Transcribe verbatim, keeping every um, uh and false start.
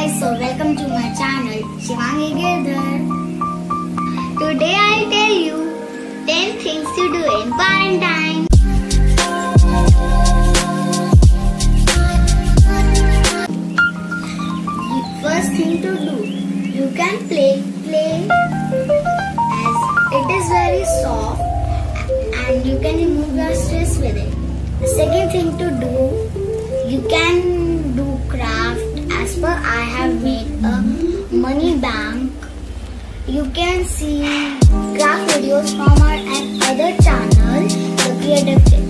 guys, so welcome to my channel Shivangi Girdhar. Today I'll tell you ten things to do in quarantine. First thing to do, you can play play as it is very soft and you can remove your stress with it. The second thing to do, you can do craft. As per I have made a money bank. You can see craft videos from our other channel, The Creative Tips.